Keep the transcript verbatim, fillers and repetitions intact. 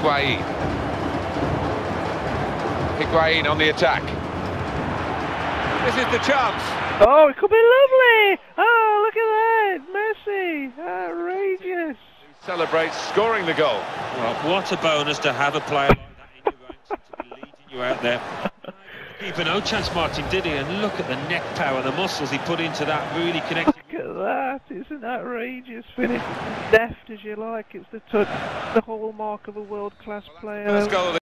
Higuain. Higuain on the attack. This is the chance. Oh, it could be lovely! Oh, look at that! Messi! Outrageous! Celebrates scoring the goal. Well, what a bonus to have a player like that in your ranks and to be leading you out there. Keeper no chance, Martin, did he? And look at the neck power, the muscles he put into that, really connected. Look at that! It's an outrageous finish. Deft as you like. It's the touch, the hallmark of a world-class player. First goal of the